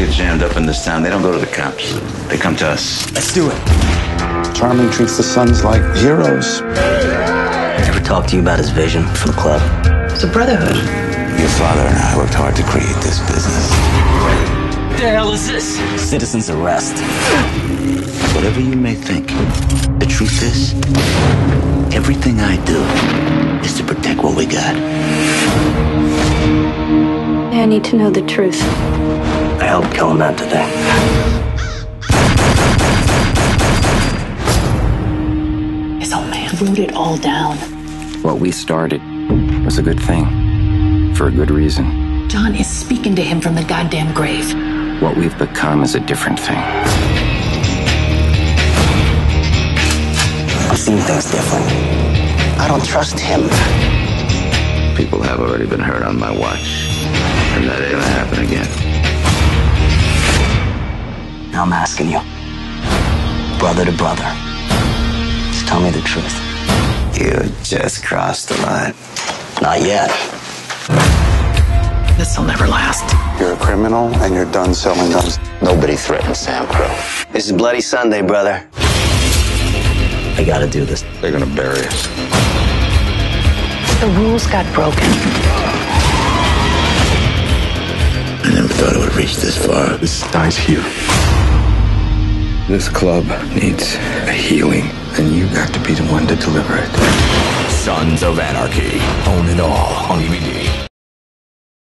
get jammed up in this town, they don't go to the cops. They come to us. Let's do it. Charlie treats the sons like heroes. Ever talk to you about his vision for the club? It's a brotherhood. Your father and I worked hard to create this business. What the hell is this? Citizen's arrest. Whatever you may think, the truth is, everything I do is to protect what we got. I need to know the truth. I helped kill a man today. His old man wrote it all down. What we started was a good thing, for a good reason. John is speaking to him from the goddamn grave. What we've become is a different thing. I'm seeing things different. I don't trust him. People have already been hurt on my watch, and that ain't gonna happen again. Now I'm asking you, brother to brother, just tell me the truth. You just crossed the line. Not yet. This'll never last. You're a criminal and you're done selling guns. Nobody threatens Sam Crow. This is Bloody Sunday, brother. I gotta do this. They're gonna bury us. The rules got broken. I never thought it would reach this far. This dies here. This club needs a healing, and you got to be the one to deliver it. Sons of Anarchy. Own it all on DVD.